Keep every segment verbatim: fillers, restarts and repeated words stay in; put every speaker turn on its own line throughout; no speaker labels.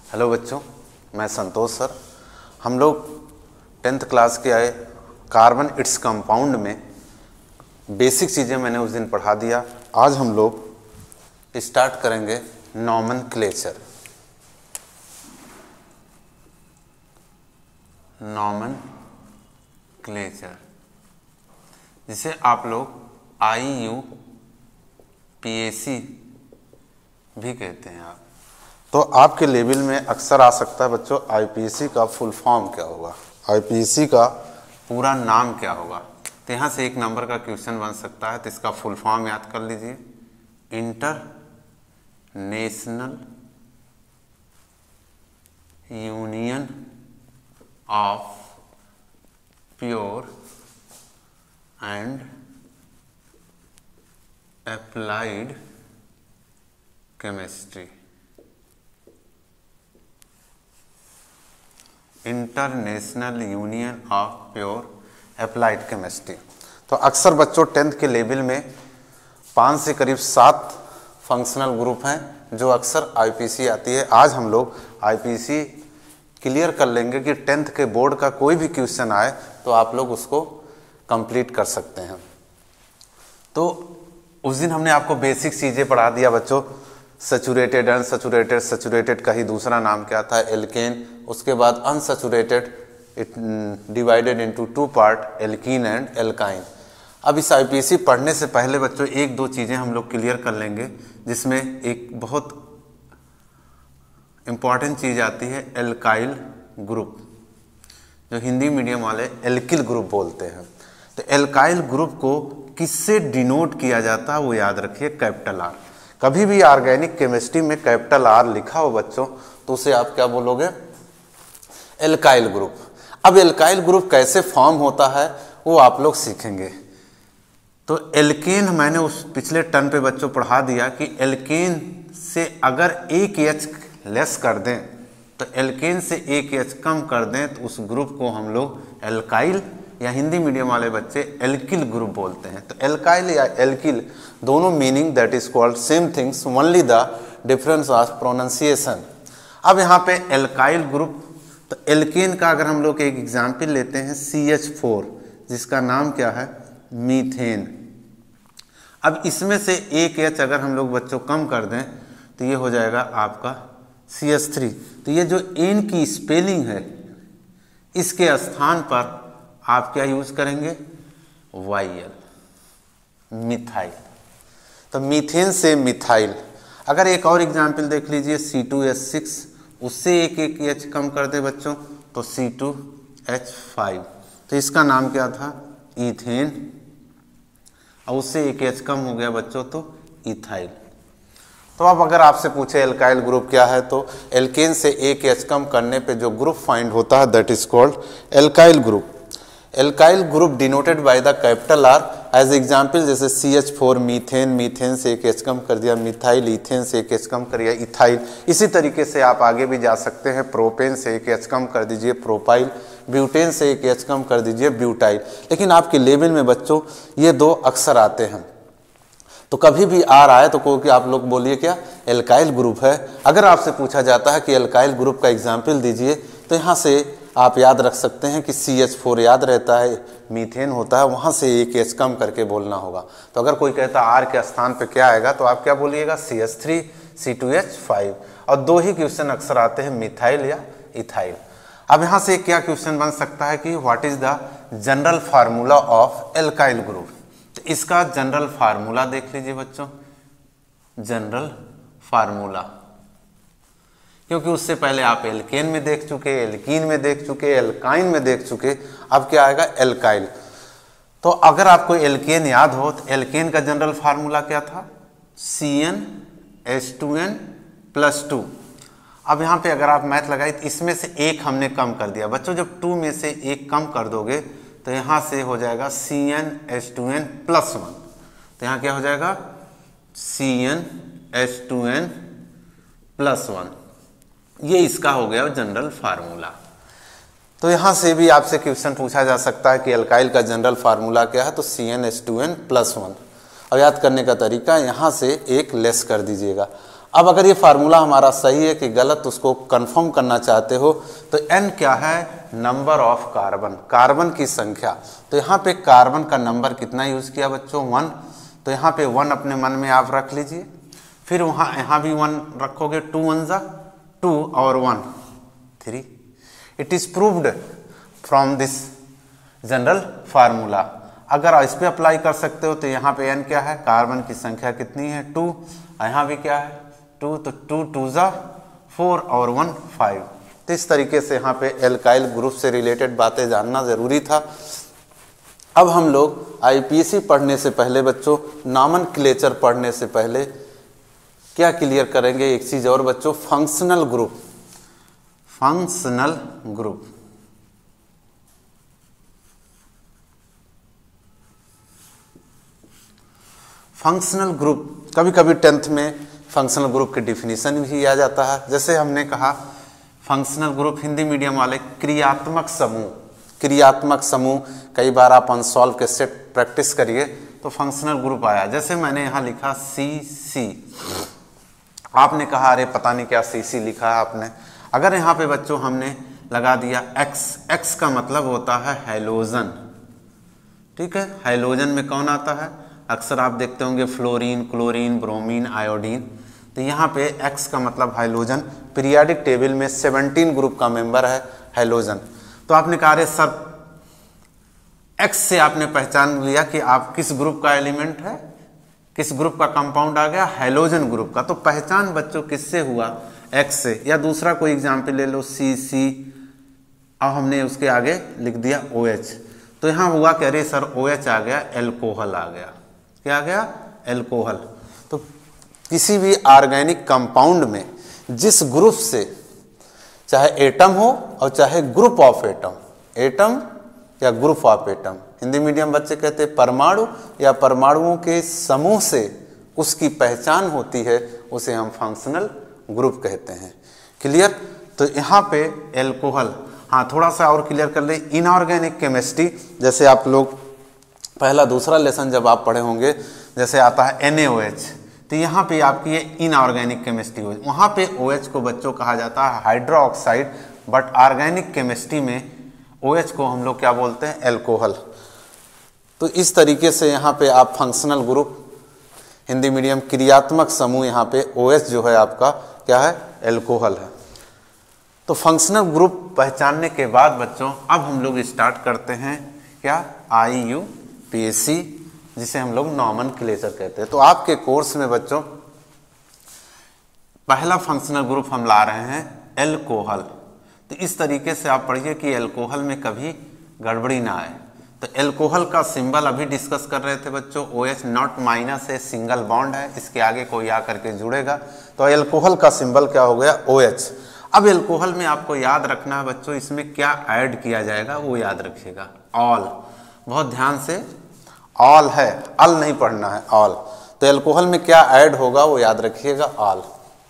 Hello बच्चों, मैं संतोष sir. हम लोग टेंथ क्लास के आए कार्बन इट्स कंपाउंड में बेसिक चीज़ें मैंने उस दिन पढ़ा दिया। आज हम लोग स्टार्ट करेंगे नॉमेनक्लेचर। नॉमेनक्लेचर जिसे आप लोग आई यू पी ए सी भी कहते हैं। आप तो आपके लेवल में अक्सर आ सकता है बच्चों, आई पी एस सी का फुल फॉर्म क्या होगा, आई पी एस सी का पूरा नाम क्या होगा। तो यहाँ से एक नंबर का क्वेश्चन बन सकता है, तो इसका फुल फॉर्म याद कर लीजिए। International union of pure and applied chemistry. International union of pure applied chemistry. तो अक्सर बच्चों टेंथ के लेवल में पाँच से करीब सात फंक्शनल ग्रुप हैं जो अक्सर आई पी सी आती है। आज हम लोग आई पी सी क्लियर कर लेंगे कि टेंथ के बोर्ड का कोई भी क्वेश्चन आए तो आप लोग उसको कंप्लीट कर सकते हैं। तो उस दिन हमने आपको बेसिक चीज़ें पढ़ा दिया बच्चों। सैचुरेटेड, अनसैचुरेटेड, सैचुरेटेड का ही दूसरा नाम क्या था, एल्केन। उसके बाद unsaturated it divided into two part, alkene and alkyne. अब इस आई पी एस सी पढ़ने से पहले बच्चों एक दो चीज़ें हम लोग क्लियर कर लेंगे, जिसमें एक बहुत इम्पॉर्टेंट चीज़ आती है एल्काइल ग्रुप, जो हिंदी मीडियम वाले एल्किल ग्रुप बोलते हैं। तो एल्काइल ग्रुप को किससे डिनोट किया जाता है वो याद रखिए, कैपिटल आर। कभी भी ऑर्गेनिक केमिस्ट्री में कैपिटल आर लिखा हो बच्चों तो उसे आप क्या बोलोगे, एल्काइल ग्रुप। अब एल्काइल ग्रुप कैसे फॉर्म होता है वो आप लोग सीखेंगे। तो एल्केन मैंने उस पिछले टर्न पे बच्चों पढ़ा दिया कि एल्केन से अगर एक एच लेस कर दें, तो एल्केन से एक एच कम कर दें तो उस ग्रुप को हम लोग एल्काइल या हिंदी मीडियम वाले बच्चे एल्किल ग्रुप बोलते हैं। तो एल्काइल या एल्किल दोनों meaning that is called same things, only the difference of pronunciation. अब यहाँ पे एल्काइल ग्रुप, तो एल्केन का अगर हम लोग एक एग्जाम्पल लेते हैं सी एच फोर, जिसका नाम क्या है, मीथेन। अब इसमें से एक एच अगर हम लोग बच्चों कम कर दें तो ये हो जाएगा आपका सी एच थ्री। तो ये जो एन की स्पेलिंग है इसके स्थान पर आप क्या यूज करेंगे, वाई एल, मिथाइल। तो मीथेन से मिथाइल। अगर एक और एग्जाम्पल देख लीजिए सी टू एच सिक्स, उससे एक एक एच कम कर दे बच्चों तो सी टू एच फाइव। तो इसका नाम क्या था, इथेन। और उससे एक एच कम हो गया बच्चों तो इथाइल। तो अब अगर आपसे पूछे एल्काइल ग्रुप क्या है, तो एल्केन से एक एच कम करने पे जो ग्रुप फाइंड होता है that is called alkyl group. Alkyl group denoted by the capital R. As example जैसे C H four methane, methane से एक एच कम कर दिया मिथाइल, इथेन से एक एच कम कर दिया इथाइल। इसी तरीके से आप आगे भी जा सकते हैं, प्रोपेन से एक एच कम कर दीजिए प्रोपाइल, ब्यूटेन से एक एच कम कर दीजिए ब्यूटाइल। लेकिन आपके लेवल में बच्चों ये दो अक्सर आते हैं, तो कभी भी आर आए तो कोई आप लोग बोलिए क्या, एल्काइल ग्रुप है। अगर आपसे पूछा जाता है कि एल्काइल ग्रुप का एग्जाम्पल दीजिए, तो यहाँ से आप याद रख सकते हैं कि सी एच फोर याद रहता है, मीथेन होता है, वहाँ से एक एच कम करके बोलना होगा। तो अगर कोई कहता आर के स्थान पे क्या आएगा तो आप क्या बोलिएगा, C H three, C two H five. और दो ही क्वेश्चन अक्सर आते हैं, मिथाइल या इथाइल। अब यहाँ से क्या क्वेश्चन बन सकता है कि what is the general formula of alkyl group. तो इसका जनरल फार्मूला देख लीजिए बच्चों, जनरल फार्मूला, क्योंकि उससे पहले आप एल्केन में देख चुके, एल्कीन में देख चुके, एल्काइन में देख चुके, अब क्या आएगा, एल्काइल। तो अगर आपको एल्केन याद हो तो एल्केन का जनरल फार्मूला क्या था, C N H two N plus two. अब यहाँ पे अगर आप मैथ लगाए तो इसमें से एक हमने कम कर दिया बच्चों, जब टू में से एक कम कर दोगे तो यहाँ से हो जाएगा C N H two N plus one. तो यहाँ क्या हो जाएगा, C N H two N plus one. ये इसका हो गया जनरल फार्मूला। तो यहाँ से भी आपसे क्वेश्चन पूछा जा सकता है कि एल्काइल का जनरल फार्मूला क्या है, तो C N H two N plus one. और याद करने का तरीका, यहाँ से एक लेस कर दीजिएगा। अब अगर ये फार्मूला हमारा सही है कि गलत, उसको कंफर्म करना चाहते हो तो n क्या है, नंबर ऑफ कार्बन, कार्बन की संख्या। तो यहाँ पे कार्बन का नंबर कितना यूज किया बच्चों, वन। तो यहाँ पे वन अपने मन में आप रख लीजिए, फिर वहाँ यहाँ भी वन रखोगे, टू वन जा टू और one three. It is proved from this general formula. अगर इस पे अप्लाई कर सकते हो तो यहाँ पे n क्या है, कार्बन की संख्या कितनी है, टू, यहाँ भी क्या है, टू, तो टू टू जा फोर और वन फाइव। तो इस तरीके से यहाँ पे एल्काइल ग्रुप से रिलेटेड बातें जानना जरूरी था। अब हम लोग आईपीसी पढ़ने से पहले बच्चों, नॉमेनक्लेचर पढ़ने से पहले क्या क्लियर करेंगे, एक चीज और बच्चों, functional group. Functional group functional group कभी कभी टेंथ में फंक्शनल ग्रुप की डिफिनीशन भी आ जाता है। जैसे हमने कहा फंक्शनल ग्रुप हिंदी मीडियम वाले क्रियात्मक समूह, क्रियात्मक समूह कई बार आप अनसॉल्व के सेट प्रैक्टिस करिए तो फंक्शनल ग्रुप आया। जैसे मैंने यहाँ लिखा सी सी, आपने कहा अरे पता नहीं क्या सी सी लिखा है आपने। अगर यहाँ पे बच्चों हमने लगा दिया एक्स, एक्स का मतलब होता है हैलोजन, ठीक है। हैलोजन में कौन आता है, अक्सर आप देखते होंगे फ्लोरीन, क्लोरीन, ब्रोमीन, आयोडीन। तो यहाँ पे एक्स का मतलब हैलोजन। पीरियाडिक टेबल में सेवनटीन ग्रुप का मेंबर है हैलोजन। तो आपने कहा अरे सर एक्स से आपने पहचान लिया कि आप किस ग्रुप का एलिमेंट है, किस ग्रुप का कंपाउंड आ गया, हैलोजन ग्रुप का। तो पहचान बच्चों किससे हुआ, एक्स से। या दूसरा कोई एग्जाम्पल ले लो, सी सी, अब हमने उसके आगे लिख दिया ओ एच। तो यहाँ हुआ कह रहे सर ओ एच आ गया, एल्कोहल आ गया, क्या आ गया, एल्कोहल। तो किसी भी ऑर्गेनिक कंपाउंड में जिस ग्रुप से, चाहे एटम हो और चाहे ग्रुप ऑफ एटम, एटम या group of atom, Hindi medium बच्चे कहते हैं परमाणु या परमाणुओं के समूह से उसकी पहचान होती है, उसे हम फंक्शनल ग्रुप कहते हैं। क्लियर। तो यहाँ पे एल्कोहल, हाँ थोड़ा सा और क्लियर कर ले, इनऑर्गेनिक केमिस्ट्री। जैसे आप लोग पहला दूसरा लेसन जब आप पढ़े होंगे, जैसे आता है एन ए ओ एच, तो यहाँ पे आपकी ये इनऑर्गेनिक केमिस्ट्री हो, वहाँ पे ओ एच को बच्चों कहा जाता है hydroxide, but organic chemistry में ओ एच को हम लोग क्या बोलते हैं, एल्कोहल। तो इस तरीके से यहाँ पे आप फंक्शनल ग्रुप, हिंदी मीडियम क्रियात्मक समूह, यहाँ पे ओ एच जो है आपका क्या है, एल्कोहल है। तो फंक्शनल ग्रुप पहचानने के बाद बच्चों अब हम लोग स्टार्ट करते हैं क्या, I U P S C, जिसे हम लोग नॉमेनक्लेचर कहते हैं। तो आपके कोर्स में बच्चों पहला फंक्शनल ग्रुप हम ला रहे हैं एल्कोहल। तो इस तरीके से आप पढ़िए कि एल्कोहल में कभी गड़बड़ी ना आए। तो एल्कोहल का सिंबल अभी डिस्कस कर रहे थे बच्चों, ओ एच नॉट माइनस है, सिंगल बॉन्ड है, इसके आगे कोई आकर के जुड़ेगा तो एल्कोहल का सिंबल क्या हो गया, ओ एच। अब एल्कोहल में आपको याद रखना है बच्चों, इसमें क्या ऐड किया जाएगा वो याद रखिएगा, ऑल। बहुत ध्यान से, ऑल है, अल नहीं पढ़ना है, ऑल। तो एल्कोहल में क्या ऐड होगा वो याद रखिएगा, ऑल।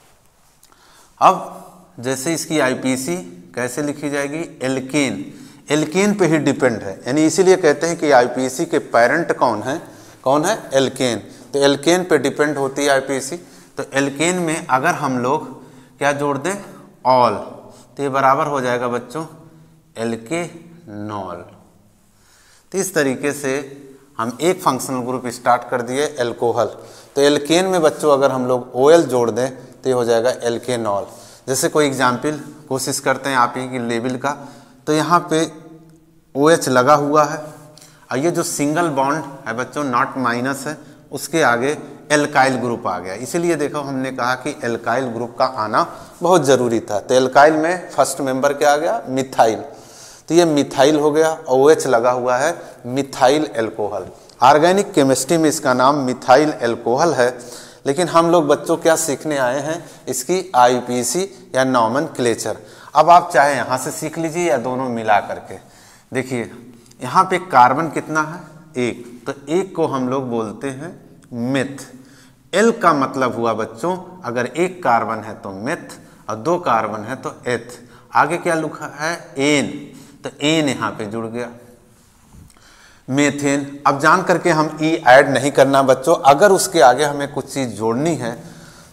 अब जैसे इसकी आईपीसी कैसे लिखी जाएगी, एल्केन, एल्केन पे ही डिपेंड है, यानी इसीलिए कहते हैं कि आईपीसी के पेरेंट कौन है, कौन है, एल्केन। तो एल्केन पे डिपेंड होती है आईपीसी। तो एल्केन में अगर हम लोग क्या जोड़ दें, ऑल, तो ये बराबर हो जाएगा बच्चों एल्केनॉल। तो इस तरीके से हम एक फंक्शनल ग्रुप स्टार्ट कर दिए एल्कोहल। तो एल्केन में बच्चों अगर हम लोग ओ एल जोड़ दें तो ये हो जाएगा एल्केनॉल। जैसे कोई एग्जाम्पल कोशिश करते हैं आप ही की लेवल का, तो यहाँ पे ओ एच लगा हुआ है और ये जो सिंगल बॉन्ड है बच्चों नॉट माइनस है, उसके आगे एल्काइल ग्रुप आ गया। इसीलिए देखो हमने कहा कि एल्काइल ग्रुप का आना बहुत ज़रूरी था। तो एल्काइल में फर्स्ट मेंबर क्या आ गया, मिथाइल। तो ये मिथाइल हो गया, ओ एच लगा हुआ है, मिथाइल एल्कोहल। ऑर्गेनिक केमिस्ट्री में इसका नाम मिथाइल एल्कोहल है। लेकिन हम लोग बच्चों क्या सीखने आए हैं, इसकी आईपीसी या नॉमेनक्लेचर। अब आप चाहे यहाँ से सीख लीजिए या दोनों मिला करके। देखिए यहाँ पे कार्बन कितना है, एक, तो एक को हम लोग बोलते हैं मिथ। एल का मतलब हुआ बच्चों, अगर एक कार्बन है तो मिथ और दो कार्बन है तो एथ। आगे क्या लिखा है, एन, तो एन यहाँ पे जुड़ गया, मेथेन। अब जान करके हम ई ऐड नहीं करना बच्चों, अगर उसके आगे हमें कुछ चीज़ जोड़नी है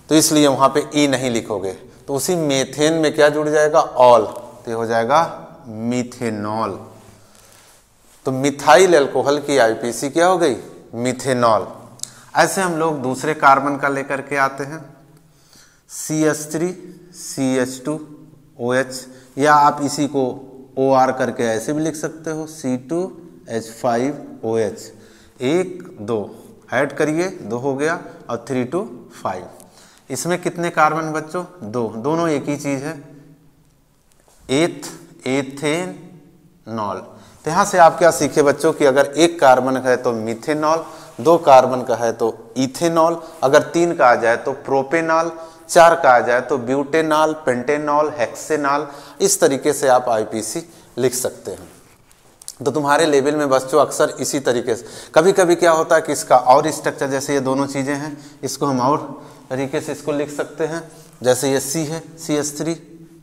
तो इसलिए वहाँ पे ई नहीं लिखोगे। तो उसी मेथेन में क्या जुड़ जाएगा, ऑल, तो हो जाएगा मिथेनॉल। तो मिथाइल अल्कोहल की आईपीसी क्या हो गई, मिथेनॉल। ऐसे हम लोग दूसरे कार्बन का लेकर के आते हैं, C H three C H two O H, या आप इसी को ओ आर करके ऐसे भी लिख सकते हो, C two H five O H. एक दो ऐड करिए, दो हो गया, और थ्री टू फाइव। इसमें कितने कार्बन बच्चों, दो, दोनों एक ही चीज है, एथ एथेनॉल। तो यहाँ से आप क्या सीखे बच्चों कि अगर एक कार्बन का है तो मिथेनॉल, दो कार्बन का है तो इथेनॉल, अगर तीन का आ जाए तो प्रोपेनॉल, चार का आ जाए तो ब्यूटेनॉल, पेंटेनॉल, हेक्सेनॉल। इस तरीके से आप आईपीसी लिख सकते हैं। तो तुम्हारे लेवल में बच्चों अक्सर इसी तरीके से, कभी कभी क्या होता है कि इसका और स्ट्रक्चर, जैसे ये दोनों चीज़ें हैं, इसको हम और तरीके से इसको लिख सकते हैं। जैसे ये सी है, सी एच थ्री,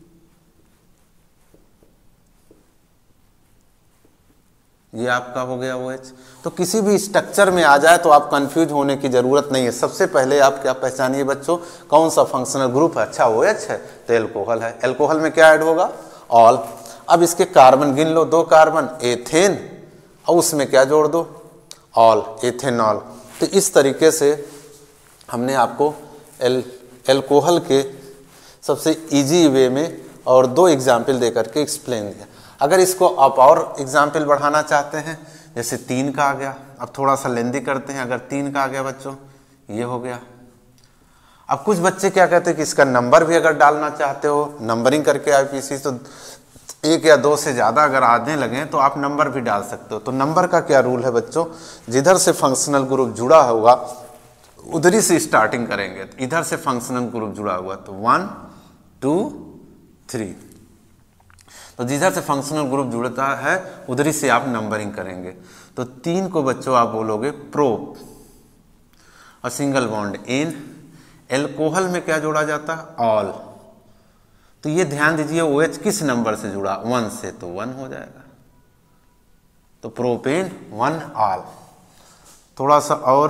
ये आपका हो गया ओ एच। तो किसी भी स्ट्रक्चर में आ जाए तो आप कंफ्यूज होने की जरूरत नहीं है। सबसे पहले आप क्या पहचानिए बच्चों, कौन सा फंक्शनल ग्रुप है। अच्छा ओ एच है तो एल्कोहल है, एल्कोहल में क्या ऐड होगा, ऑल। अब इसके कार्बन गिन लो, दो कार्बन, एथेन, और उसमें क्या जोड़ दो, ऑल, एथेनॉल। तो इस तरीके से हमने आपको एल एल्कोहल के सबसे इजी वे में और दो एग्जाम्पल दे करके एक्सप्लेन दिया। अगर इसको आप और एग्जाम्पल बढ़ाना चाहते हैं, जैसे तीन का आ गया, अब थोड़ा सा लेंदी करते हैं। अगर तीन का आ गया बच्चों, ये हो गया। अब कुछ बच्चे क्या कहते हैं कि इसका नंबर भी अगर डालना चाहते हो, नंबरिंग करके आईपीसी, तो एक या दो से ज़्यादा अगर आने लगे तो आप नंबर भी डाल सकते हो। तो नंबर का क्या रूल है बच्चों, जिधर से फंक्शनल ग्रुप जुड़ा होगा उधर से स्टार्टिंग करेंगे। इधर से फंक्शनल ग्रुप जुड़ा हुआ तो वन टू थ्री, तो जिधर से फंक्शनल ग्रुप जुड़ता है उधर से आप नंबरिंग करेंगे। तो तीन को बच्चों आप बोलोगे प्रोप, और सिंगल बॉन्ड एन। एल्कोहल में क्या जोड़ा जाता है, ऑल। तो ये ध्यान दीजिए ओ एच किस नंबर से जुड़ा, वन से, तो वन हो जाएगा। तो प्रोपेन वन ऑल। थोड़ा सा और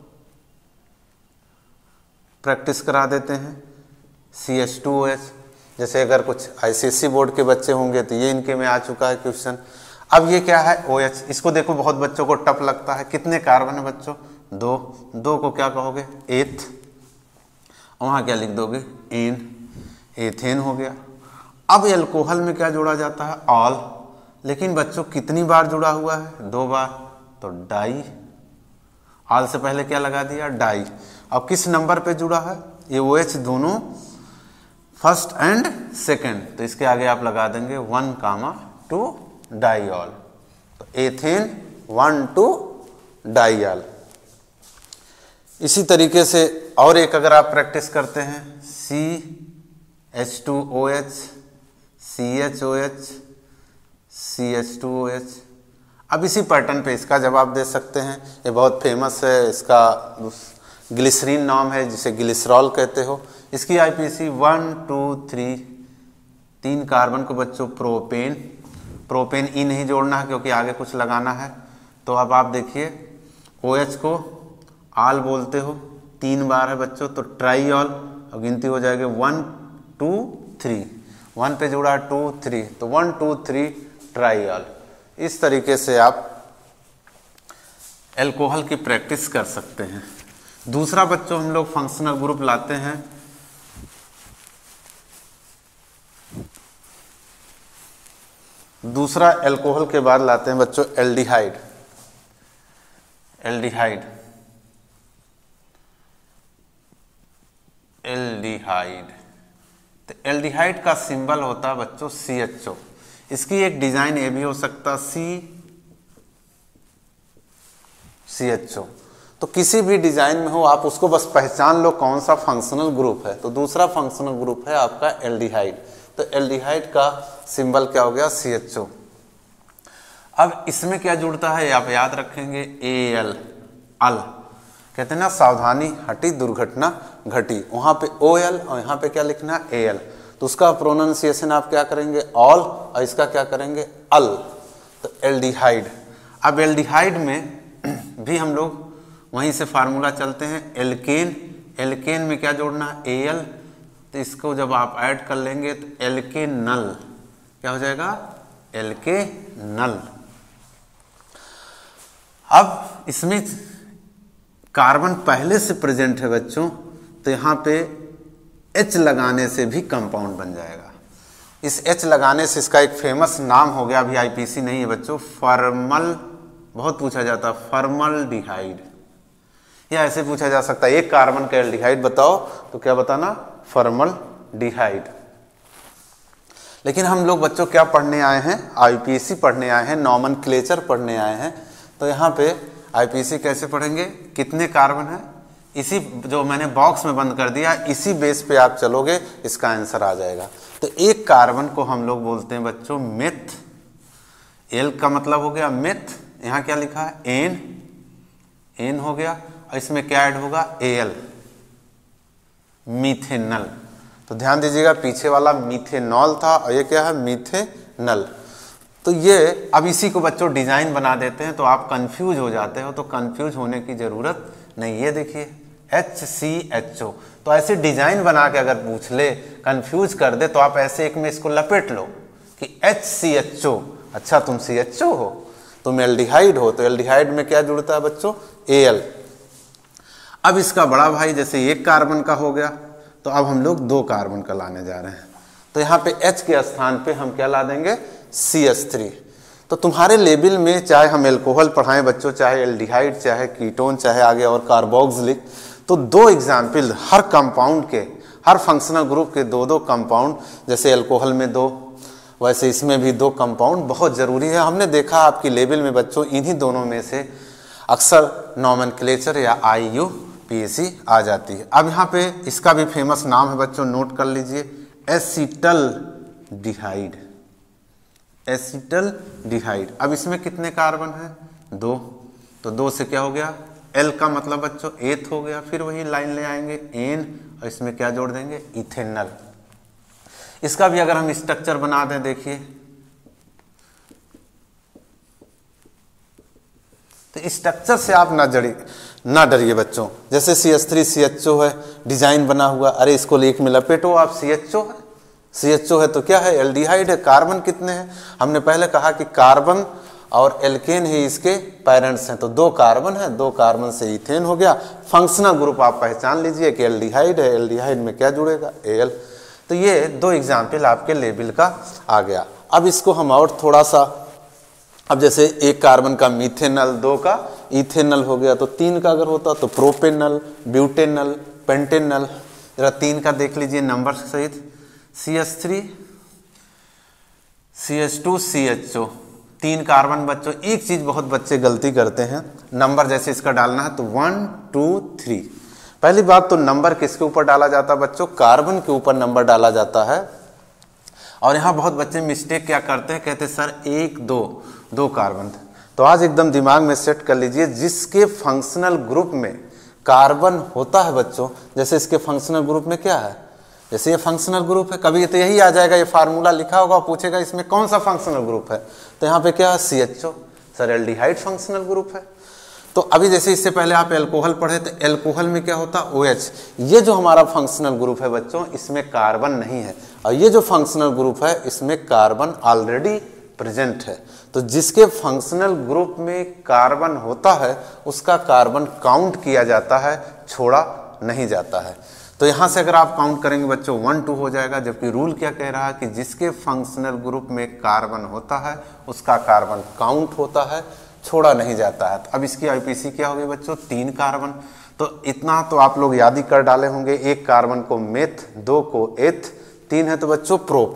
प्रैक्टिस करा देते हैं, C H two O H. जैसे अगर कुछ आई सी एस सी बोर्ड के बच्चे होंगे तो ये इनके में आ चुका है क्वेश्चन। अब ये क्या है, ओ एच। इसको देखो बहुत बच्चों को टफ लगता है। कितने कार्बन है बच्चों, दो, दो को क्या कहोगे, एथ, वहाँ क्या लिख दोगे, एन, एथेन हो गया। अब एल्कोहल में क्या जोड़ा जाता है, ऑल। लेकिन बच्चों कितनी बार जुड़ा हुआ है, दो बार, तो डाई। ऑल से पहले क्या लगा दिया, डाई। अब किस नंबर पे जुड़ा है, ये ओ एच दोनों फर्स्ट एंड सेकेंड, तो इसके आगे आप लगा देंगे वन कामा टू डाईऑल। तो एथेन वन टू डाईऑल। इसी तरीके से और एक अगर आप प्रैक्टिस करते हैं, C H two O H, C H O H, C H two O H. अब इसी पैटर्न पे इसका जवाब दे सकते हैं। ये बहुत फेमस है, इसका ग्लिसरीन नाम है जिसे ग्लिसरॉल कहते हो। इसकी आईपीसी वन टू थ्री, तीन कार्बन को बच्चों प्रोपेन, प्रोपेन ई नहीं जोड़ना है क्योंकि आगे कुछ लगाना है। तो अब आप देखिए ओ एच को आल बोलते हो, तीन बार है बच्चों, तो ट्राईऑल, और गिनती हो जाएगी वन टू थ्री, वन पे जुड़ा टू थ्री, तो वन टू थ्री ट्राईऑल। इस तरीके से आप एल्कोहल की प्रैक्टिस कर सकते हैं। दूसरा बच्चों हम लोग फंक्शनल ग्रुप लाते हैं, दूसरा एल्कोहल के बाद लाते हैं बच्चों एल्डिहाइड। एल्डिहाइड एल्डिहाइड तो एल्डिहाइड का सिंबल होता है बच्चों सी एच ओ। इसकी एक डिजाइन ये भी हो सकता सी सी एच ओ। तो किसी भी डिजाइन में हो आप उसको बस पहचान लो कौन सा फंक्शनल ग्रुप है। तो दूसरा फंक्शनल ग्रुप है आपका एल्डिहाइड। तो एल्डिहाइड का सिंबल क्या हो गया, सी एच ओ। अब इसमें क्या जुड़ता है आप याद रखेंगे, ए एल, अल। कहते हैं ना सावधानी हटी दुर्घटना घटी, वहां पे ओ एल और यहाँ पे क्या लिखना है, ए एल। तो उसका प्रोनाउंसिएशन आप क्या करेंगे, ऑल, और इसका क्या करेंगे, अल। तो एल्डिहाइड। अब एल्डिहाइड में भी हम लोग वहीं से फार्मूला चलते हैं, एल्केन एल्केन में क्या जोड़ना है, एल, तो इसको जब आप ऐड कर लेंगे तो एल्केनल क्या हो जाएगा, एल्केनल। अब इसमें कार्बन पहले से प्रेजेंट है बच्चों, तो यहाँ पे H लगाने से भी कंपाउंड बन जाएगा। इस H लगाने से इसका एक फेमस नाम हो गया, अभी आईपीसी नहीं है बच्चों, फॉर्मल, बहुत पूछा जाता है फॉर्मल्डिहाइड, या ऐसे पूछा जा सकता है एक कार्बन का एल्डिहाइड बताओ, तो क्या बताना, फॉर्मल्डिहाइड। लेकिन हम लोग बच्चों क्या पढ़ने आए हैं, आईपीसी पढ़ने आए हैं, नॉमेनक्लेचर पढ़ने आए हैं। तो यहाँ पे आईपीसी कैसे पढ़ेंगे, कितने कार्बन है, इसी जो मैंने बॉक्स में बंद कर दिया इसी बेस पे आप चलोगे, इसका आंसर आ जाएगा। तो एक कार्बन को हम लोग बोलते हैं बच्चों मेथ, एल का मतलब हो गया मेथ, यहाँ क्या लिखा है एन, एन हो गया, और इसमें क्या ऐड होगा एल, मीथेनल। तो ध्यान दीजिएगा पीछे वाला मीथेनॉल था और ये क्या है मीथेनल। तो ये अब इसी को बच्चों डिजाइन बना देते हैं, तो आप कंफ्यूज हो जाते हो, तो कंफ्यूज होने की जरूरत नहीं। ये देखिए एच सी एच ओ, तो ऐसे डिजाइन बना के अगर पूछ ले, कंफ्यूज कर दे, तो आप ऐसे एक में इसको लपेट लो कि एच सी एच ओ, अच्छा तुम सी एच ओ हो, तुम एल्डिहाइड हो, तो एल्डिहाइड में क्या जुड़ता है बच्चों ए एल। अब इसका बड़ा भाई जैसे एक कार्बन का हो गया, तो अब हम लोग दो कार्बन का लाने जा रहे हैं, तो यहाँ पे H के स्थान पे हम क्या ला देंगे सी एच थ्री। तो तुम्हारे लेवल में चाहे हम एल्कोहल पढ़ाएं बच्चों, चाहे एल्डिहाइड, चाहे कीटोन, चाहे आगे और कार्बोक्सिलिक, तो दो एग्जाम्पल हर कंपाउंड के, हर फंक्शनल ग्रुप के दो दो कंपाउंड, जैसे एल्कोहल में दो, वैसे इसमें भी दो कंपाउंड बहुत ज़रूरी है। हमने देखा आपकी लेवल में बच्चों इन्हीं दोनों में से अक्सर नॉमेनक्लेचर या I U P S C आ जाती है। अब यहाँ पे इसका भी फेमस नाम है बच्चों, नोट कर लीजिए, एसिटल डिहाइड, एसिटल डिहाइड। अब इसमें कितने कार्बन है, दो, तो दो से क्या हो गया एल का मतलब बच्चों एथ हो गया, फिर वही लाइन ले आएंगे एन, और इसमें क्या जोड़ देंगे इथेनल। इसका भी अगर हम स्ट्रक्चर बना दें, देखिए तो स्ट्रक्चर से आप ना जड़ी ना डरिए बच्चों, जैसे C H three C H O है, डिजाइन बना हुआ, अरे इसको एक में लपेटो आप, सी एच ओ है, सी एच ओ है तो क्या है एल्डिहाइड है। कार्बन कितने हैं, हमने पहले कहा कि कार्बन और एल्केन ही इसके पेरेंट्स हैं, तो दो कार्बन है, दो कार्बन से इथेन हो गया। फंक्शनल ग्रुप आप पहचान लीजिए कि एल्डिहाइड है, एल्डिहाइड में क्या जुड़ेगा एल। तो ये दो एग्जाम्पल आपके लेवल का आ गया। अब इसको हम और थोड़ा सा, अब जैसे एक कार्बन का मीथेनल, दो का इथेनल हो गया, तो तीन का अगर होता तो प्रोपेनल, ब्यूटेनल, पेंटेनल। जरा तीन का देख लीजिए नंबर सहित, C H three C H two C H O, तीन कार्बन बच्चों। एक चीज बहुत बच्चे गलती करते हैं, नंबर जैसे इसका डालना है तो वन टू थ्री, पहली बात तो नंबर किसके ऊपर डाला जाता है बच्चों, कार्बन के ऊपर नंबर डाला जाता है। और यहाँ बहुत बच्चे मिस्टेक क्या करते हैं, कहते हैं सर एक दो दो कार्बन थे, तो आज एकदम दिमाग में सेट कर लीजिए, जिसके फंक्शनल ग्रुप में कार्बन होता है बच्चों, जैसे इसके फंक्शनल ग्रुप में क्या है, जैसे ये फंक्शनल ग्रुप है, कभी तो यही आ जाएगा, ये फार्मूला लिखा होगा, पूछेगा इसमें कौन सा फंक्शनल ग्रुप है, तो यहाँ पे क्या है C H O, sir aldehyde functional group है। तो अभी जैसे इससे पहले आप एल्कोहल पढ़े, तो एल्कोहल में क्या होता है ओ एच, ये जो हमारा फंक्शनल ग्रुप है बच्चों, इसमें कार्बन नहीं है, और ये जो फंक्शनल ग्रुप है इसमें कार्बन ऑलरेडी प्रेजेंट है। तो जिसके फंक्शनल ग्रुप में कार्बन होता है उसका कार्बन काउंट किया जाता है, छोड़ा नहीं जाता है। तो यहाँ से अगर आप काउंट करेंगे बच्चों वन टू हो जाएगा, जबकि रूल क्या कह रहा है कि जिसके फंक्शनल ग्रुप में कार्बन होता है उसका कार्बन काउंट होता है, छोड़ा नहीं जाता है। तो अब इसकी आईपीसी क्या होगी बच्चों, तीन कार्बन, तो इतना तो आप लोग याद ही कर डाले होंगे, एक कार्बन को मेथ, दो को एथ, तीन है तो बच्चों प्रोप,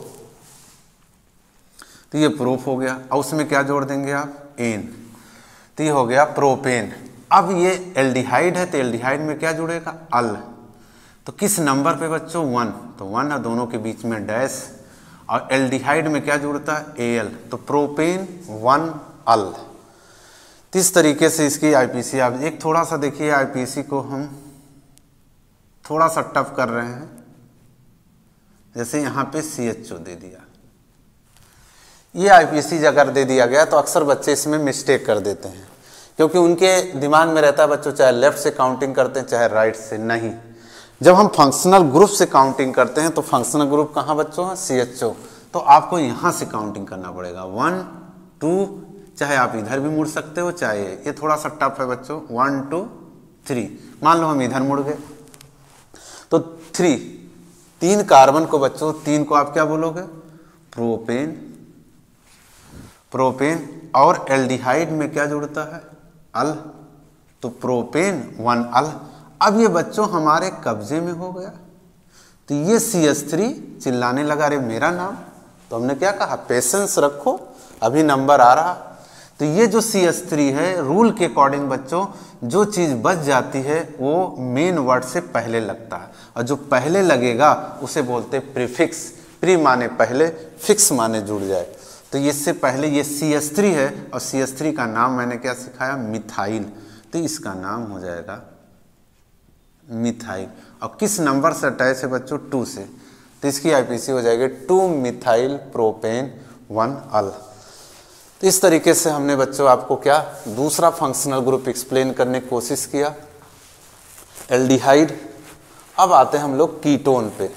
तो ये प्रोप हो गया, और उसमें क्या जोड़ देंगे आप एन, तो ये हो गया प्रोपेन। अब ये एल्डिहाइड है तो एल्डिहाइड में क्या जुड़ेगा अल, तो किस नंबर पे बच्चों वन, तो वन है, दोनों के बीच में डैश, और एल्डिहाइड में क्या जुड़ता है ए एल, तो प्रोपेन वन अल। इस तरीके से इसकी आईपीसी आप एक थोड़ा सा देखिए, आईपीसी को हम थोड़ा सा टफ कर रहे हैं, जैसे यहाँ पे सी एच ओ दे दिया, ये आईपीसी अगर दे दिया गया तो अक्सर बच्चे इसमें मिस्टेक कर देते हैं, क्योंकि उनके दिमाग में रहता है बच्चों चाहे लेफ्ट से काउंटिंग करते हैं चाहे राइट से, नहीं, जब हम फंक्शनल ग्रुप से काउंटिंग करते हैं तो फंक्शनल ग्रुप कहाँ बच्चों है, सी एच ओ, तो आपको यहाँ से काउंटिंग करना पड़ेगा। वन टू, चाहे आप इधर भी मुड़ सकते हो, चाहे ये थोड़ा सा टफ है बच्चों, वन टू थ्री। मान लो हम इधर मुड़ गए तो थ्री, तीन कार्बन को बच्चों, तीन को आप क्या बोलोगे, प्रोपेन, प्रोपेन। और एल्डिहाइड में क्या जुड़ता है, अल, तो प्रोपेन वन अल। अब ये बच्चों हमारे कब्जे में हो गया, तो ये सी एच थ्री चिल्लाने लगा, अरे मेरा नाम, तो हमने क्या कहा, पेशेंस रखो, अभी नंबर आ रहा। तो ये जो सी एच थ्री है, रूल के अकॉर्डिंग बच्चों जो चीज़ बच जाती है वो मेन वर्ड से पहले लगता है, और जो पहले लगेगा उसे बोलते हैं प्रीफिक्स। प्री माने पहले, फिक्स माने जुड़ जाए। तो इससे पहले ये सी एच थ्री है, और सी एच थ्री का नाम मैंने क्या सिखाया, मिथाइल, तो इसका नाम हो जाएगा मिथाइल। और किस नंबर से अटैच है बच्चों, टू से, तो इसकी आईपीसी हो जाएगी two methyl propane one al. तो इस तरीके से हमने बच्चों आपको क्या दूसरा फंक्शनल ग्रुप एक्सप्लेन करने की कोशिश किया, एल्डिहाइड। अब आते हैं हम लोग कीटोन पे।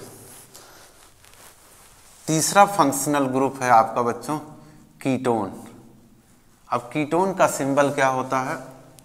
तीसरा फंक्शनल ग्रुप है आपका बच्चों कीटोन। अब कीटोन का सिंबल क्या होता है,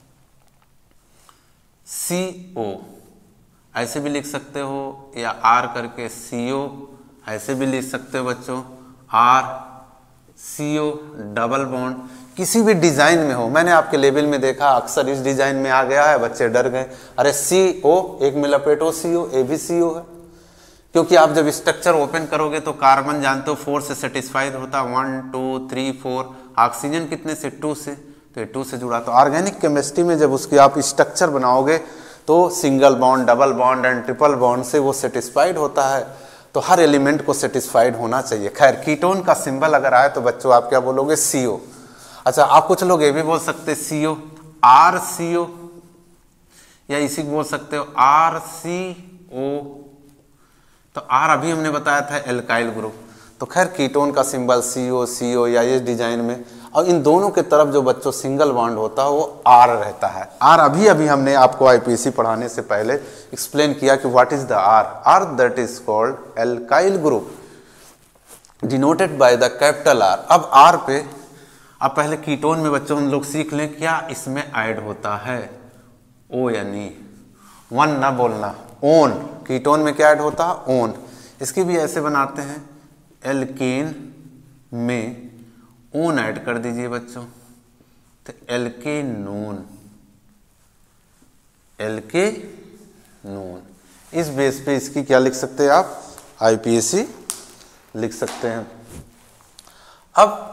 सी ओ, ऐसे भी लिख सकते हो, या आर करके सी ओ, ऐसे भी लिख सकते हो बच्चों, R C O double bond, किसी भी डिजाइन में हो। मैंने आपके लेवल में देखा अक्सर इस डिजाइन में आ गया है, बच्चे डर गए, अरे सी ओ एक में लपेटो सी ओ, ए भी सी ओ है, क्योंकि आप जब स्ट्रक्चर ओपन करोगे तो कार्बन जानते हो फोर से सेटिस्फाइड होता है, one two three four, oxygen कितने से, टू से, तो ये टू से जुड़ा। तो ऑर्गेनिक केमिस्ट्री में जब उसकी आप स्ट्रक्चर बनाओगे तो single bond, double bond and triple bond से वो सेटिस्फाइड होता है, तो हर एलिमेंट को सेटिस्फाइड होना चाहिए। खैर कीटोन का सिंबल अगर आए तो बच्चों आप क्या बोलोगे, सी ओ। अच्छा, आप कुछ लोग ये भी बोल सकते सी ओ, आर सी ओ, या इसी को बोल सकते हो आर सी ओ। तो आर अभी हमने बताया था एल्काइल ग्रुप, तो खैर कीटोन का सिंबल सी ओ, सी ओ या इस डिजाइन में, और इन दोनों के तरफ जो बच्चों सिंगल बॉन्ड होता है वो आर रहता है। आर अभी अभी हमने आपको आईपीसी पढ़ाने से पहले एक्सप्लेन किया कि what is the R. R that is called alkyl group denoted by the capital R. अब आर पे, अब पहले कीटोन में बच्चों हम लोग सीख लें क्या इसमें ऐड होता है, ओ यानी वन ना बोलना, ओन। कीटोन में क्या ऐड होता है, ओन। इसकी भी ऐसे बनाते हैं, एल्केन में ओन ऐड कर दीजिए बच्चों, तो एल्केनोन, एल्केनोन। इस बेस पे इसकी क्या लिख सकते हैं आप, आईपीएसी लिख सकते हैं। अब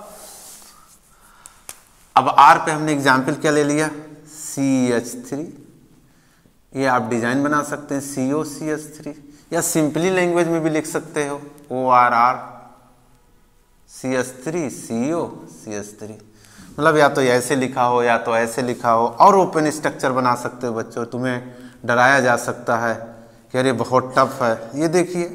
अब आर पे हमने एग्जाम्पल क्या ले लिया, सी एच थ्री, ये आप डिजाइन बना सकते हैं C O C H three, या सिंपली लैंग्वेज में भी लिख सकते हो O R R C H three C O C H three, मतलब या तो ऐसे लिखा हो या तो ऐसे लिखा हो। और ओपन स्ट्रक्चर बना सकते हो बच्चों, तुम्हें डराया जा सकता है कि अरे बहुत टफ है, ये देखिए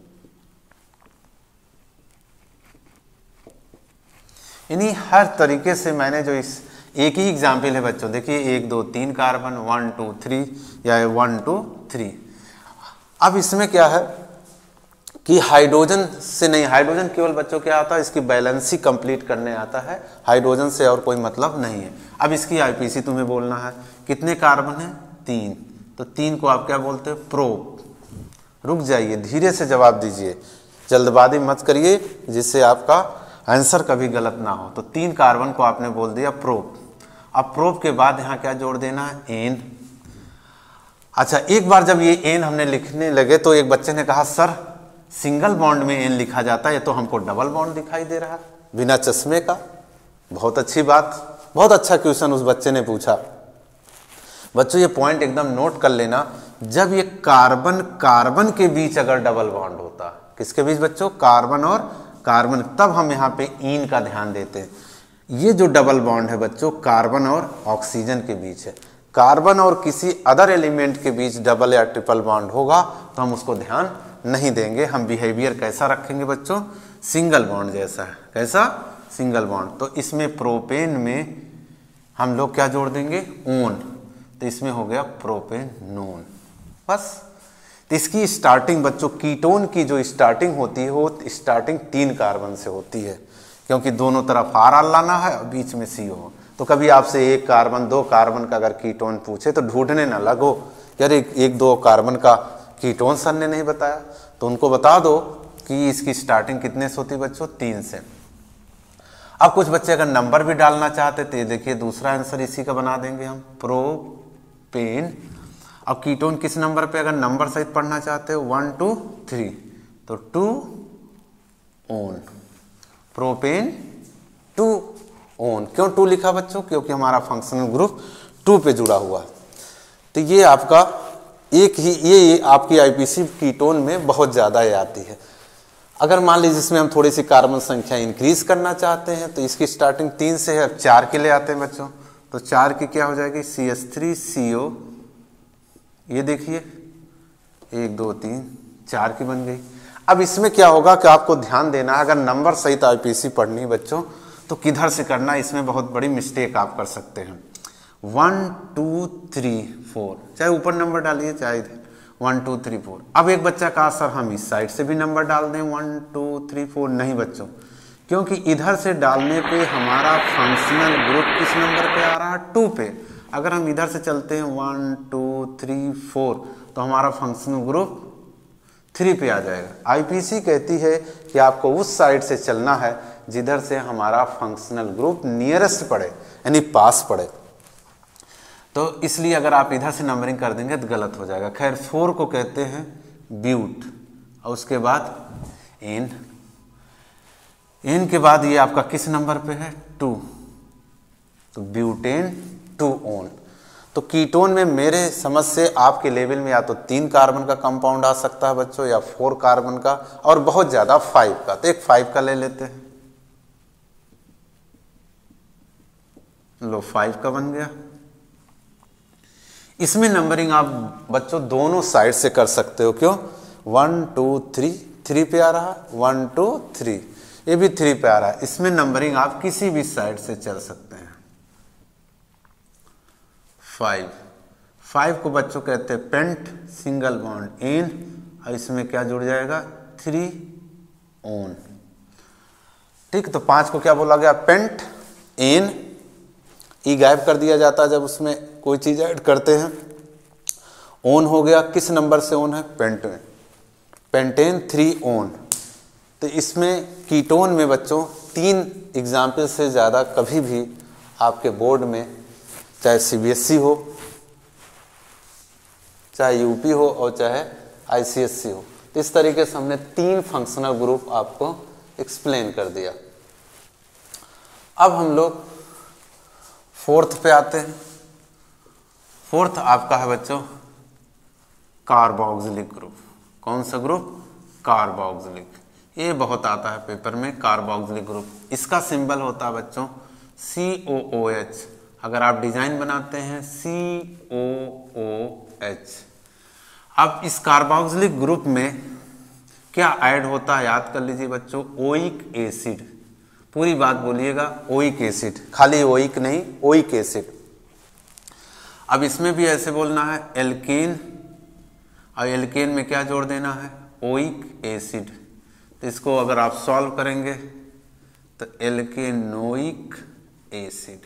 यानी हर तरीके से मैंने जो इस एक ही एग्जाम्पल है बच्चों, देखिए एक दो तीन कार्बन, वन टू थ्री या वन टू थ्री। अब इसमें क्या है कि हाइड्रोजन से नहीं, हाइड्रोजन केवल बच्चों क्या आता है, इसकी बैलेंसी कंप्लीट करने आता है, हाइड्रोजन से और कोई मतलब नहीं है। अब इसकी आईपीसी तुम्हें बोलना है, कितने कार्बन है, तीन, तो तीन को आप क्या बोलते हो, प्रोप। रुक जाइए, धीरे से जवाब दीजिए, जल्दबाजी मत करिए जिससे आपका आंसर कभी गलत ना हो। तो तीन कार्बन को आपने बोल दिया प्रोप। अब प्रोप के बाद यहाँ क्या जोड़ देना है, एन। अच्छा, एक बार जब ये एन हमने लिखने लगे तो एक बच्चे ने कहा सर सिंगल बॉन्ड में एन लिखा जाता है, ये तो हमको डबल बॉन्ड दिखाई दे रहा है बिना चश्मे का। बहुत अच्छी बात, बहुत अच्छा क्वेश्चन उस बच्चे ने पूछा। बच्चों ये पॉइंट एकदम नोट कर लेना, जब ये कार्बन कार्बन के बीच अगर डबल बॉन्ड होता, किसके बीच बच्चों, कार्बन और कार्बन, तब हम यहाँ पे इन का ध्यान देते हैं। ये जो डबल बॉन्ड है बच्चों कार्बन और ऑक्सीजन के बीच है, कार्बन और किसी अदर एलिमेंट के बीच डबल या ट्रिपल बॉन्ड होगा तो हम उसको ध्यान नहीं देंगे। हम बिहेवियर कैसा रखेंगे बच्चों, सिंगल बॉन्ड जैसा है। कैसा, सिंगल बॉन्ड। तो इसमें प्रोपेन में हम लोग क्या जोड़ देंगे, ओन, तो इसमें हो गया प्रोपेनोन। बस तो इसकी स्टार्टिंग बच्चों, कीटोन की जो स्टार्टिंग होती है वो स्टार्टिंग तीन कार्बन से होती है, क्योंकि दोनों तरफ आर आर लाना है और बीच में सी हो। तो कभी आपसे एक कार्बन दो कार्बन का अगर कीटोन पूछे तो ढूंढने ना लगो कि अरे एक दो कार्बन का कीटोन सर ने नहीं बताया, तो उनको बता दो कि इसकी स्टार्टिंग कितने से होती है बच्चों, तीन से। अब कुछ बच्चे अगर नंबर भी डालना चाहते तो ये देखिए दूसरा आंसर इसी का बना देंगे हम, प्रोपेन। अब कीटोन किस नंबर पे अगर नंबर सहित पढ़ना चाहते हो, वन टू थ्री, तो two one, propane two one. क्यों टू लिखा बच्चों, क्योंकि हमारा फंक्शनल ग्रुप टू पे जुड़ा हुआ है। तो ये आपका एक ही ये, ये आपकी आईपीसी कीटोन में बहुत ज़्यादा आती है। अगर मान लीजिए इसमें हम थोड़ी सी कार्बन संख्या इंक्रीज करना चाहते हैं तो इसकी स्टार्टिंग तीन से है, अब चार के लिए आते हैं बच्चों, तो चार की क्या हो जाएगी, सी एच थ्री सी ओ, ये देखिए एक दो तीन चार की बन गई। अब इसमें क्या होगा कि आपको ध्यान देना है, अगर नंबर सहित आईपीसी पढ़नी है बच्चों तो किधर से करना, इसमें बहुत बड़ी मिस्टेक आप कर सकते हैं। वन टू थ्री फोर, चाहे ऊपर नंबर डालिए चाहे इधर, वन टू थ्री फोर। अब एक बच्चा कहा सर हम इस साइड से भी नंबर डाल दें वन टू थ्री फोर, नहीं बच्चों, क्योंकि इधर से डालने पे हमारा फंक्शनल ग्रुप किस नंबर पे आ रहा है, टू पे। अगर हम इधर से चलते हैं वन टू थ्री फोर तो हमारा फंक्शनल ग्रुप थ्री पे आ जाएगा। आईपीसी कहती है कि आपको उस साइड से चलना है जिधर से हमारा फंक्शनल ग्रुप नियरेस्ट पड़े, यानी पास पड़े। तो इसलिए अगर आप इधर से नंबरिंग कर देंगे तो गलत हो जाएगा। खैर फोर को कहते हैं ब्यूट, और उसके बाद एन, एन के बाद ये आपका किस नंबर पे है, टू, तो ब्यूटेन टू ओन। तो कीटोन में मेरे समझ से आपके लेवल में या तो तीन कार्बन का कंपाउंड आ सकता है बच्चों, या फोर कार्बन का, और बहुत ज्यादा फाइव का। तो एक फाइव का ले लेते हैं, लो फाइव का बन गया। इसमें नंबरिंग आप बच्चों दोनों साइड से कर सकते हो, क्यों, वन टू थ्री, थ्री पे आ रहा, वन टू थ्री, ये भी थ्री पे आ रहा है। इसमें नंबरिंग आप किसी भी साइड से चल सकते हैं। फाइव, फाइव को बच्चों कहते हैं पेंट सिंगल बॉन्ड एन, और इसमें क्या जुड़ जाएगा, थ्री ओन। ठीक, तो पांच को क्या बोला गया, पेंट एन, ई गायब कर दिया जाता है जब उसमें कोई चीज ऐड करते हैं। ओन हो गया, किस नंबर से ओन है, पेंटेन, पेंटेन थ्री ओन। तो इसमें कीटोन में बच्चों तीन एग्जाम्पल से ज़्यादा कभी भी आपके बोर्ड में, चाहे सीबीएसई हो, चाहे यूपी हो, और चाहे आईसीएसई हो, तो इस तरीके से हमने तीन फंक्शनल ग्रुप आपको एक्सप्लेन कर दिया। अब हम लोग फोर्थ पे आते हैं। फोर्थ आपका है बच्चों कार्बोक्सिलिक ग्रुप। कौन सा ग्रुप, कार्बोक्सिलिक। ये बहुत आता है पेपर में, कार्बोक्सिलिक ग्रुप। इसका सिंबल होता है बच्चों सी ओ ओ एच। अगर आप डिजाइन बनाते हैं सी ओ ओ एच। अब इस कार्बोक्सिलिक ग्रुप में क्या ऐड होता है, याद कर लीजिए बच्चों, ओइक एसिड। पूरी बात बोलिएगा, ओइक एसिड, खाली ओइक नहीं, ओइक एसिड। अब इसमें भी ऐसे बोलना है एल्केन, और एल्केन में क्या जोड़ देना है, ओइक एसिड। तो इसको अगर आप सॉल्व करेंगे तो एल्केनोइक एसिड,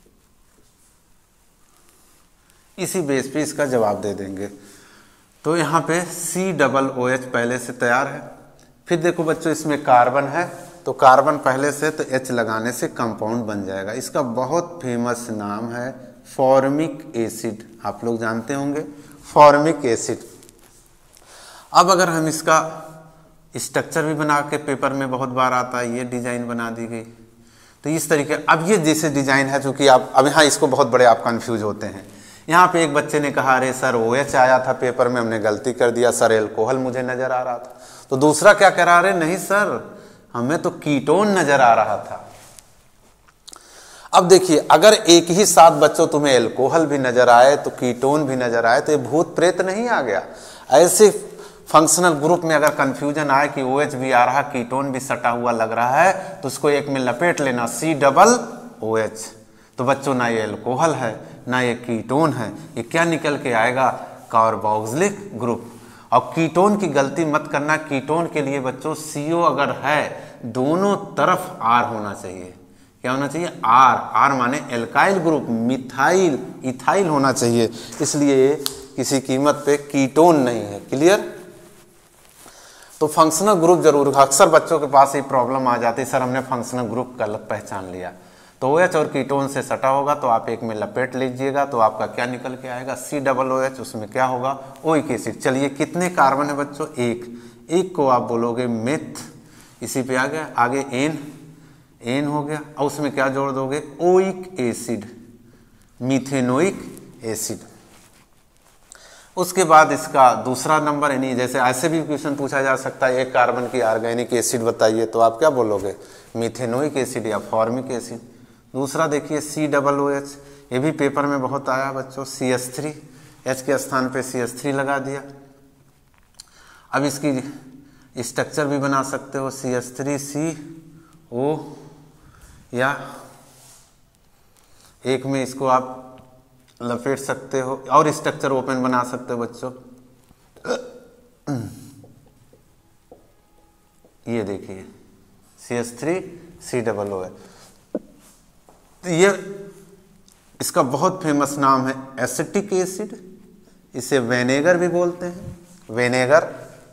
इसी बेस पे इसका जवाब दे देंगे। तो यहाँ पे सी डबल ओ एच पहले से तैयार है। फिर देखो बच्चों इसमें कार्बन है, तो कार्बन पहले से, तो एच लगाने से कंपाउंड बन जाएगा। इसका बहुत फेमस नाम है फॉर्मिक एसिड, आप लोग जानते होंगे फॉर्मिक एसिड। अब अगर हम इसका स्ट्रक्चर भी बना के, पेपर में बहुत बार आता है, ये डिजाइन बना दी गई। तो इस तरीके, अब ये जैसे डिजाइन है, चूंकि आप अब यहाँ इसको बहुत बड़े आप कंफ्यूज होते हैं। यहाँ पे एक बच्चे ने कहा अरे सर ओ एच आया था पेपर में, हमने गलती कर दिया, सर एल्कोहल मुझे नजर आ रहा था। तो दूसरा क्या करा, रहे नहीं सर हमें तो कीटोन नजर आ रहा था। अब देखिए अगर एक ही साथ बच्चों तुम्हें एल्कोहल भी नजर आए तो कीटोन भी नजर आए, तो ये भूत प्रेत नहीं आ गया। ऐसे फंक्शनल ग्रुप में अगर कंफ्यूजन आए कि OH भी आ रहा, कीटोन भी सटा हुआ लग रहा है, तो उसको एक में लपेट लेना, सी डबल ओ एच। तो बच्चों ना ये एल्कोहल है ना ये कीटोन है, ये क्या निकल के आएगा, कार्बोक्सिलिक ग्रुप। और कीटोन की गलती मत करना, कीटोन के लिए बच्चों सी ओ अगर है दोनों तरफ आर होना चाहिए। क्या होना चाहिए? आर। आर माने एल्काइल ग्रुप, मिथाइल इथाइल होना चाहिए, इसलिए किसी कीमत पे कीटोन नहीं है। क्लियर? तो फंक्शनल ग्रुप जरूर, अक्सर बच्चों के पास ये प्रॉब्लम आ जाती है, सर हमने फंक्शनल ग्रुप गलत पहचान लिया। तो ओ एच और कीटोन से सटा होगा तो आप एक में लपेट लीजिएगा, तो आपका क्या निकल के आएगा? C double O H. उसमें क्या होगा? Oic acid. चलिए कितने कार्बन है बच्चों? एक। एक को आप बोलोगे मेथ, इसी पे आ गया। आगे एन, एन हो गया, और उसमें क्या जोड़ दोगे? Oic acid, methanoic acid. उसके बाद इसका दूसरा नंबर, यानी जैसे ऐसे भी क्वेश्चन पूछा जा सकता है एक कार्बन की ऑर्गेनिक एसिड बताइए, तो आप क्या बोलोगे? मीथेनोइक एसिड या फॉर्मिक एसिड। दूसरा देखिए सी डबल ओ एच, ये भी पेपर में बहुत आया बच्चों। सी एच थ्री, एच के स्थान पे सी एच थ्री लगा दिया। अब इसकी स्ट्रक्चर भी बना सकते हो, सी एच थ्री सी ओ, या एक में इसको आप लपेट सकते हो और स्ट्रक्चर ओपन बना सकते हो बच्चों। ये देखिए C H three C double O है। ये इसका बहुत फेमस नाम है एसिटिक एसिड, इसे विनेगर भी बोलते हैं, विनेगर।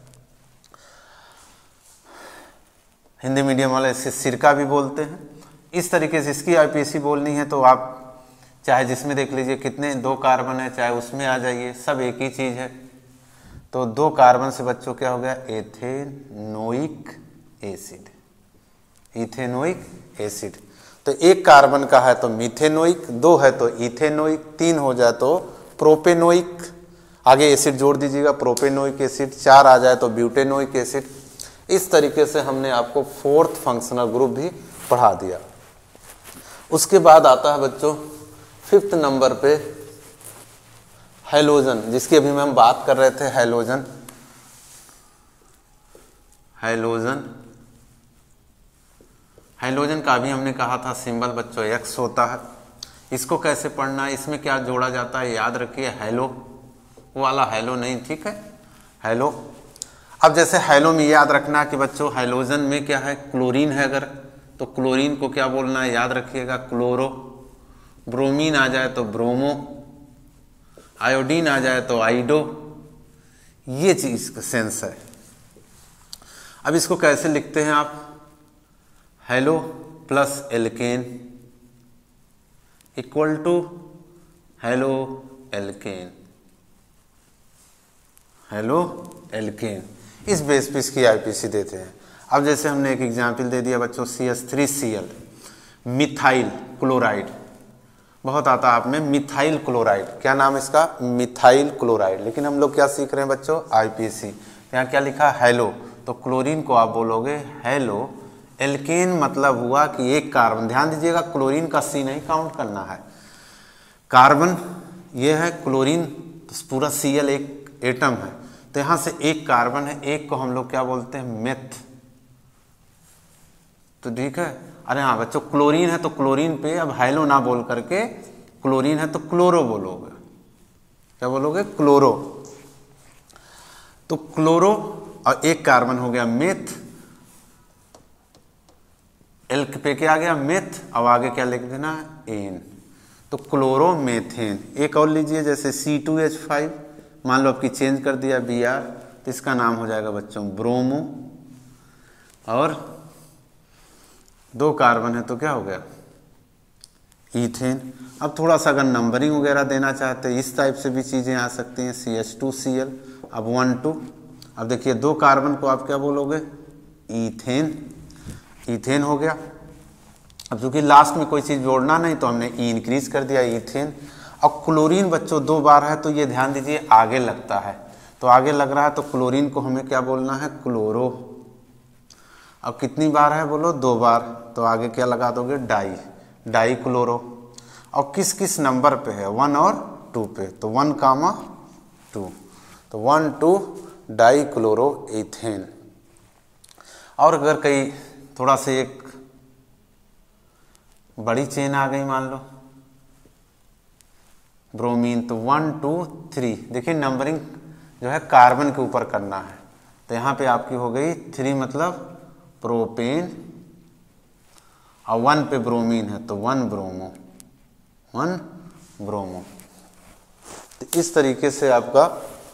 हिंदी मीडियम वाले इसे सिरका भी बोलते हैं। इस तरीके से इसकी आईपीसी बोलनी है तो आप चाहे जिसमें देख लीजिए कितने दो कार्बन है, चाहे उसमें आ जाइए, सब एक ही चीज है। तो दो कार्बन से बच्चों क्या हो गया? Ethanoic acid, ethanoic acid. तो एक कार्बन का है तो मीथेनोइक, दो है तो इथेनोइक, तीन हो जाए तो प्रोपेनोइक, आगे एसिड जोड़ दीजिएगा प्रोपेनोइक एसिड, चार आ जाए तो ब्यूटेनोइक एसिड। इस तरीके से हमने आपको फोर्थ फंक्शनल ग्रुप भी पढ़ा दिया। उसके बाद आता है बच्चों फिफ्थ नंबर पे हैलोजन, जिसकी अभी हम बात कर रहे थे। हैलोजन, हैलोजन हैलोजन का भी हमने कहा था सिंबल बच्चों एक्स होता है। इसको कैसे पढ़ना है, इसमें क्या जोड़ा जाता है, याद रखिए हैलो, वो वाला हैलो नहीं, ठीक है, हैलो। अब जैसे हैलो में याद रखना कि बच्चों हैलोजन में क्या है? क्लोरीन है अगर, तो क्लोरीन को क्या बोलना है? याद रखिएगा क्लोरो। ब्रोमीन आ जाए तो ब्रोमो, आयोडीन आ जाए तो आइडो, ये चीज का सेंस है। अब इसको कैसे लिखते हैं आप? Halo plus alkane equal to halo alkane, halo alkane. इस बेस पे इसकी आईपीसी देते हैं। अब जैसे हमने एक एग्जाम्पल दे दिया बच्चों C H three C L, methyl chloride, बहुत आता है आप में मिथाइल क्लोराइड, क्या नाम इसका? Methyl chloride. लेकिन हम लोग क्या सीख रहे हैं बच्चों? आईपीसी। यहाँ क्या लिखा? हेलो, तो क्लोरीन को आप बोलोगे हेलो। एल्केन मतलब हुआ कि एक कार्बन, ध्यान दीजिएगा क्लोरीन का सी नहीं काउंट करना है, कार्बन ये है, क्लोरीन तो पूरा सी एल एक एटम है, तो यहां से एक कार्बन है, एक को हम लोग क्या बोलते हैं? मेथ। तो ठीक है। अरे हाँ बच्चों क्लोरीन है तो क्लोरीन पे अब हेलो ना बोल करके, क्लोरीन है तो क्लोरो बोलोगे। क्या बोलोगे? क्लोरो। तो क्लोरो और एक कार्बन हो गया मेथ, एल पे क्या आ गया? मेथ। अब आगे क्या लिख देना है? एन। तो क्लोरोमेथेन। एक और लीजिए जैसे सी टू एच फाइव, मान लो आपकी चेंज कर दिया बी आर, तो इसका नाम हो जाएगा बच्चों ब्रोमो, और दो कार्बन है तो क्या हो गया? ईथेन। अब थोड़ा सा अगर नंबरिंग वगैरह देना चाहते हैं इस टाइप से भी चीज़ें आ सकती हैं, C H two C L. अब वन टू, अब देखिए दो कार्बन को आप क्या बोलोगे? ईथेन, ईथेन हो गया। अब चूंकि लास्ट में कोई चीज़ जोड़ना नहीं तो हमने ई इंक्रीज कर दिया ईथेन। अब क्लोरीन बच्चों दो बार है तो ये ध्यान दीजिए आगे लगता है, तो आगे लग रहा है तो क्लोरीन को हमें क्या बोलना है? क्लोरो। अब कितनी बार है बोलो? दो बार, तो आगे क्या लगा दोगे? Di, di chloro. और किस किस नंबर पे है? वन और टू पे, तो वन कामा टू, तो one two di chloro ethane. और अगर कहीं थोड़ा सा एक बड़ी चेन आ गई मान लो ब्रोमीन, तो वन टू थ्री, देखिए नंबरिंग जो है कार्बन के ऊपर करना है। तो यहाँ पे आपकी हो गई थ्री मतलब प्रोपेन और वन पे ब्रोमीन है तो वन ब्रोमो, वन ब्रोमो। तो इस तरीके से आपका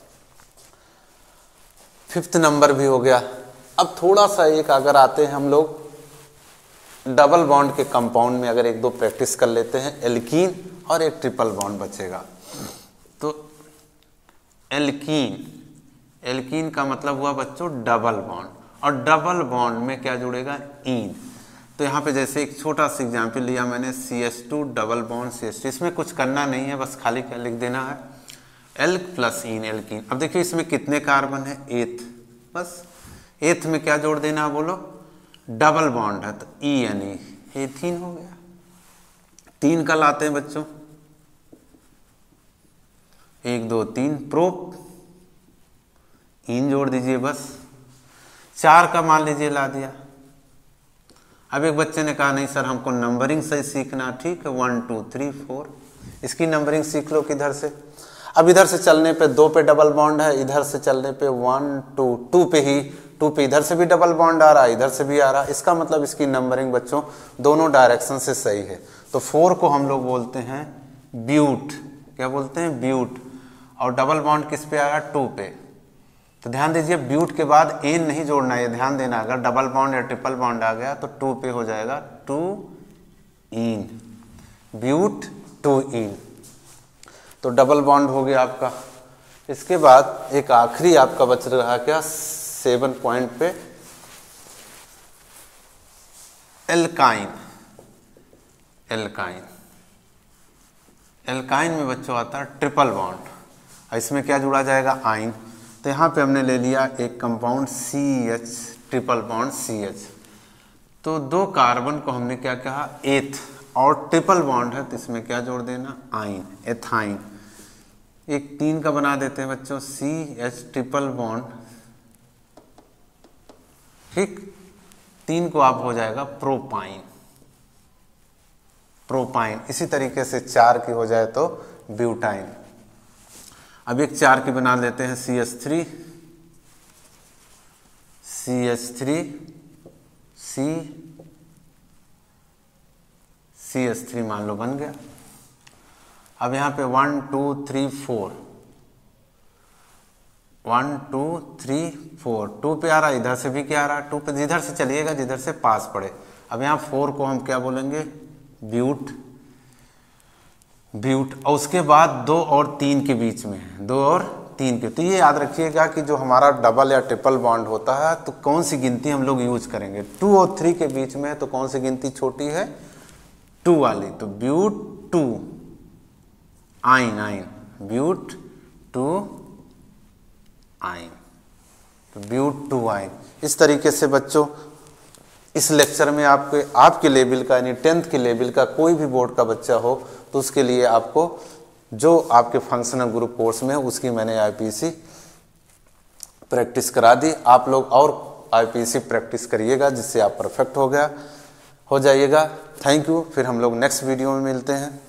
फिफ्थ नंबर भी हो गया। अब थोड़ा सा एक अगर आते हैं हम लोग डबल बॉन्ड के कंपाउंड में, अगर एक दो प्रैक्टिस कर लेते हैं, एल्कीन और एक ट्रिपल बॉन्ड बचेगा। तो एल्कीन, एल्कीन का मतलब हुआ बच्चों डबल बॉन्ड, और डबल बॉन्ड में क्या जुड़ेगा, ईन। तो यहाँ पे जैसे एक छोटा सा एग्जाम्पल लिया मैंने, C H two double bond C H two, इसमें कुछ करना नहीं है, बस खाली क्या लिख देना है, एल्क प्लस ईन एल्कीन। अब देखिए इसमें कितने कार्बन है, एथ, बस एथ में क्या जोड़ देना है बोलो, डबल बॉन्ड है तो ई एन ई, एथीन हो गया। तीन का लाते हैं बच्चों, एक दो तीन, प्रोप, ईन जोड़ दीजिए बस। चार का मान लीजिए ला दिया। अब एक बच्चे ने कहा नहीं सर हमको नंबरिंग सही सीखना, ठीक है, वन टू थ्री फोर, इसकी नंबरिंग सीख लो किधर से। अब इधर से चलने पे दो पे डबल बॉन्ड है, इधर से चलने पे वन टू, टू पे ही, टू पे इधर से भी डबल बॉन्ड आ रहा है, इधर से भी आ रहा है, इसका मतलब इसकी नंबरिंग बच्चों दोनों डायरेक्शन से सही है। तो फोर को हम लोग बोलते हैं ब्यूट, क्या बोलते हैं, ब्यूट। और डबल बॉन्ड किस पे आया, टू पे। तो ध्यान दीजिए ब्यूट के बाद एन नहीं जोड़ना है, ध्यान देना, अगर डबल बॉन्ड या ट्रिपल बॉन्ड आ गया तो टू पे हो जाएगा, टू इन, ब्यूट टू इन। तो डबल बॉन्ड हो गया आपका। इसके बाद एक आखिरी आपका बच रहा क्या, सेवन पॉइंट पे एल्काइन। एल्काइन, एल्काइन में बच्चों आता है ट्रिपल बॉन्ड, इसमें क्या जुड़ा जाएगा, आइन। तो यहाँ पे हमने ले लिया एक compound C H, triple bond C H. तो दो कार्बन को हमने क्या कहा, एथ, और ट्रिपल बॉन्ड है तो इसमें क्या जोड़ देना, आइन, एथाइन। एक तीन का बना देते हैं बच्चों, सी एच ट्रिपल बॉन्ड, ठीक, तीन को आप हो जाएगा प्रोपाइन, प्रोपाइन। इसी तरीके से चार की हो जाए तो ब्यूटाइन। अब एक चार की बना लेते हैं, C H three, C H three, C C H three मान लो बन गया। अब यहाँ पे one two three four, one two three four, two पे आ रहा है, इधर से भी क्या आ रहा है, टू पे, जिधर से चलिएगा जिधर से पास पड़े। अब यहाँ फोर को हम क्या बोलेंगे, ब्यूट, ब्यूट। और उसके बाद दो और तीन के बीच में है, दो और तीन के। तो ये याद रखिएगा कि जो हमारा डबल या ट्रिपल बॉन्ड होता है तो कौन सी गिनती हम लोग यूज करेंगे, टू और थ्री के बीच में है तो कौन सी गिनती छोटी है, टू वाली। तो ब्यूट टू आइन, आइन, ब्यूट टू आइन, तो ब्यूट टू आइन। इस तरीके से बच्चों इस लेक्चर में आपके आपके लेवल का यानी टेंथ के लेवल का कोई भी बोर्ड का बच्चा हो तो उसके लिए आपको जो आपके फंक्शनल ग्रुप कोर्स में है उसकी मैंने आईपीसी प्रैक्टिस करा दी। आप लोग और आईपीसी प्रैक्टिस करिएगा जिससे आप परफेक्ट हो गया हो जाइएगा। Thank you. फिर हम लोग नेक्स्ट वीडियो में मिलते हैं।